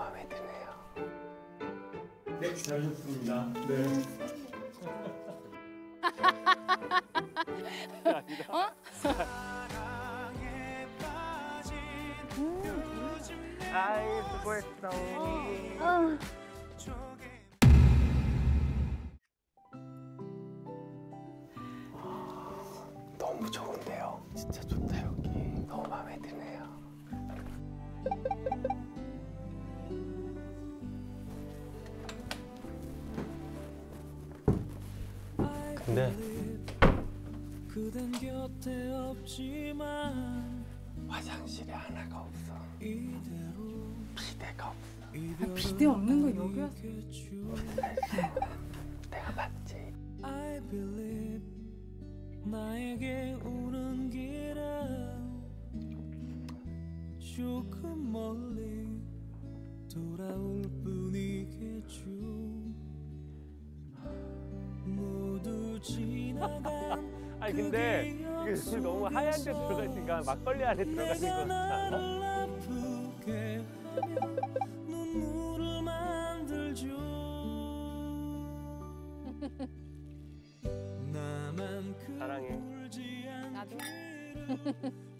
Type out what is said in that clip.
마음에 드네요. 네, 잘하셨습니다. 네. 어? 아이, 수고했어. 너무 좋은데요. 진짜 좋다 여기. 너무 마음에 드네요. 근데 화장실에 하나가 없어. 비데가 없어. 비대 없는 거 여기 왔어. 비데가 있어. 내가 봤지. 나에게 오는 길은 조금 멀리 돌아올 뿐이겠죠. 모두 지나간 아니 근데 이게 술 너무 하얀 데 들어가 있으니까 막걸리 안에 들어가 있는 것 같지 않아? 아프게 하며 눈물을 만들죠. 나만 사랑해. 울지 나도. 않기를